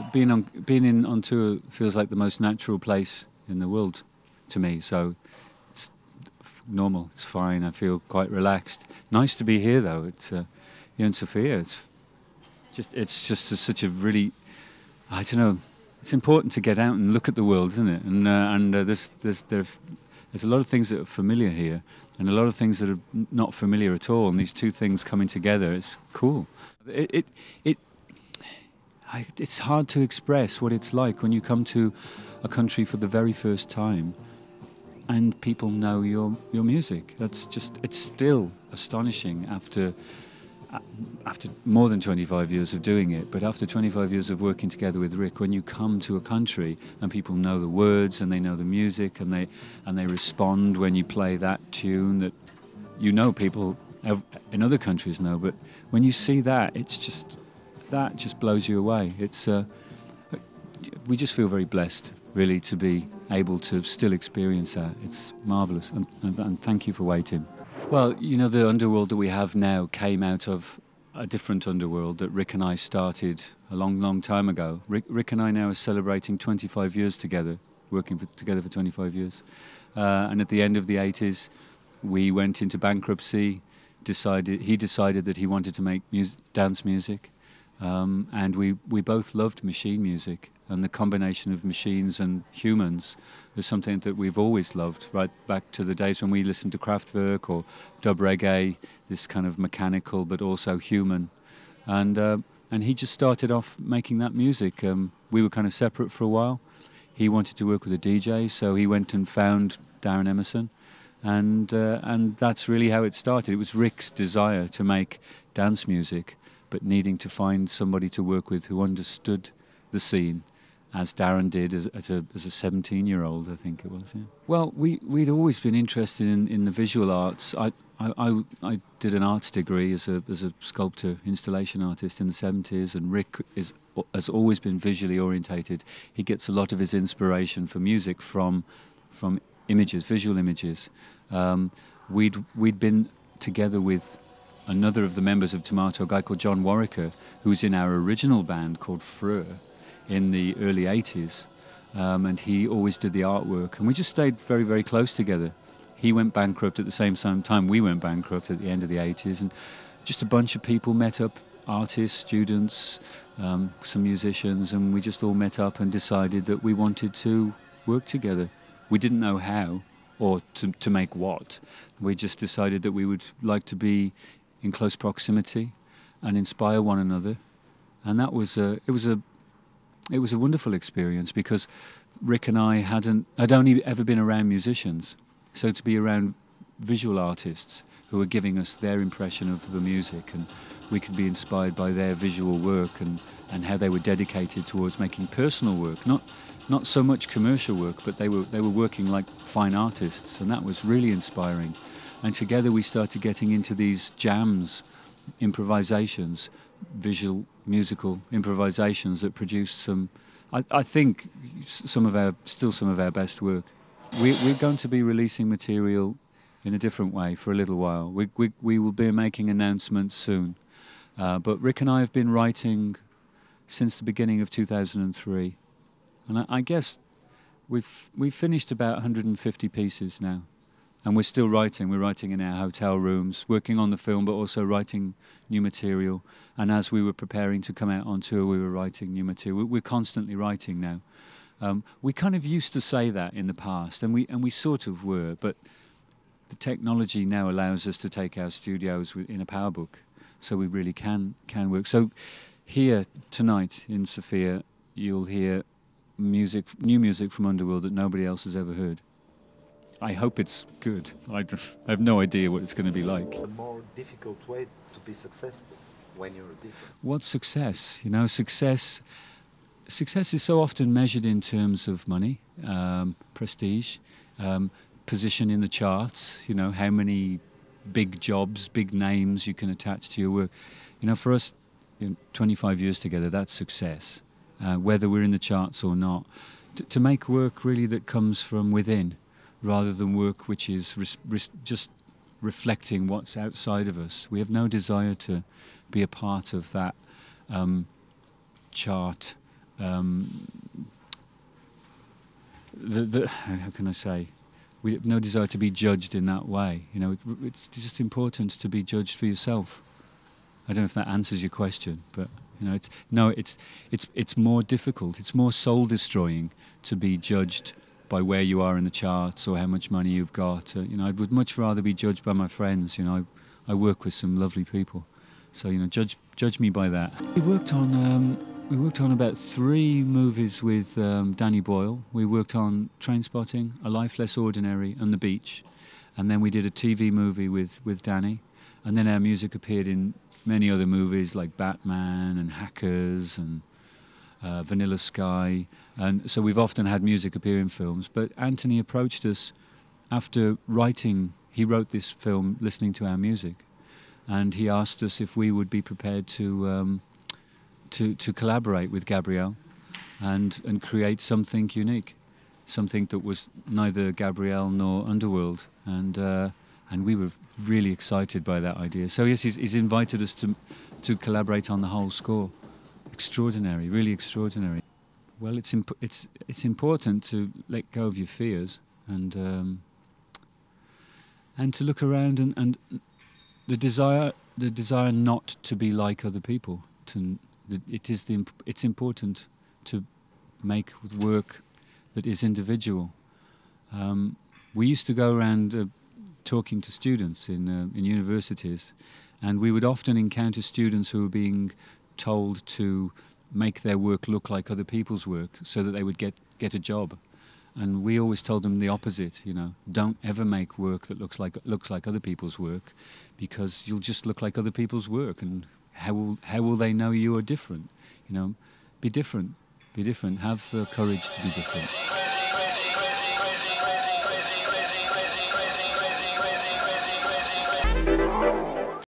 being on tour feels like the most natural place in the world to me. So it's normal. It's fine. I feel quite relaxed. Nice to be here though. It's here in Sofia. It's just such a really, I don't know. It's important to get out and look at the world, isn't it? And there's a lot of things that are familiar here, and a lot of things that are not familiar at all. And these two things coming together, it's cool. It's hard to express what it's like when you come to a country for the very first time, and people know your music. It's still astonishing after more than 25 years of doing it, but after 25 years of working together with Rick, when you come to a country and people know the words and they know the music and they respond when you play that tune that people in other countries know, but when you see that, that just blows you away. We just feel very blessed, really, to be able to still experience that. It's marvellous, and thank you for waiting. Well, the underworld that we have now came out of a different underworld that Rick and I started a long, long time ago. Rick and I now are celebrating 25 years together, together for 25 years. And at the end of the 80s, we went into bankruptcy. He decided that he wanted to make dance music. And we both loved machine music, and the combination of machines and humans is something that we've always loved, right back to the days when we listened to Kraftwerk or dub reggae, this kind of mechanical but also human. And he just started off making that music. We were kind of separate for a while. He wanted to work with a DJ, so he went and found Darren Emerson, and that's really how it started. It was Rick's desire to make dance music, but needing to find somebody to work with who understood the scene, as Darren did as a 17-year-old, I think it was. Yeah. Well, we'd always been interested in the visual arts. I did an arts degree as a sculptor, installation artist in the 70s, and Rick has always been visually orientated. He gets a lot of his inspiration for music from images, visual images. We'd been together with another of the members of Tomato, a guy called John Warwicker, who was in our original band called Freur in the early 80s, and he always did the artwork, and we just stayed very, very close together. He went bankrupt at the same time we went bankrupt at the end of the 80s, and just a bunch of people met up, artists, students, some musicians, and we just all met up and decided that we wanted to work together. We didn't know how or to make what. We just decided that we would like to be in close proximity and inspire one another, and that was it was a wonderful experience, because Rick and I had only ever been around musicians, so to be around visual artists who were giving us their impression of the music, and we could be inspired by their visual work and how they were dedicated towards making personal work, not so much commercial work, but they were working like fine artists, and that was really inspiring. And together we started getting into these jams, improvisations, visual, musical improvisations that produced some, I think, some of our best work. We're going to be releasing material in a different way for a little while. We will be making announcements soon. But Rick and I have been writing since the beginning of 2003. And I guess we've finished about 150 pieces now. And we're still writing. We're writing in our hotel rooms, working on the film, but also writing new material. And as we were preparing to come out on tour, we were writing new material. We're constantly writing now. We kind of used to say that in the past, and we sort of were, but the technology now allows us to take our studios in a PowerBook, so we really can work. So here tonight in Sofia, you'll hear new music from Underworld that nobody else has ever heard. I hope it's good. I have no idea what it's going to be like. The more difficult way to be successful when you're different. What's success? Success is so often measured in terms of money, prestige, position in the charts, how many big jobs, big names you can attach to your work. For us, 25 years together, that's success, whether we're in the charts or not. To make work really that comes from within, rather than work which is just reflecting what's outside of us. We have no desire to be a part of that chart how can I say? We have no desire to be judged in that way. You know, it's just important to be judged for yourself. I don't know if that answers your question, but you know, it's more difficult. It's more soul destroying to be judged by where you are in the charts or how much money you've got. You know, I would much rather be judged by my friends. You know, I work with some lovely people, so you know, judge me by that. We worked on about 3 movies with Danny Boyle. We worked on Trainspotting, A Life Less Ordinary, and The Beach, and then we did a TV movie with Danny, and then our music appeared in many other movies like Batman and Hackers and Vanilla Sky, and so we've often had music appear in films. But Anthony approached us after writing. He wrote this film listening to our music, and he asked us if we would be prepared to collaborate with Gabrielle and create something unique, something that was neither Gabrielle nor Underworld, and we were really excited by that idea. So yes, he's invited us to collaborate on the whole score. Extraordinary, really extraordinary. Well, it's important to let go of your fears and to look around and the desire not to be like other people. It's important to make work that is individual. We used to go around talking to students in universities, and we would often encounter students who were being told to make their work look like other people's work so that they would get a job. And we always told them the opposite, you know, don't ever make work that looks like other people's work, because you'll just look like other people's work, and how will they know you are different? You know, be different, have the courage to be different.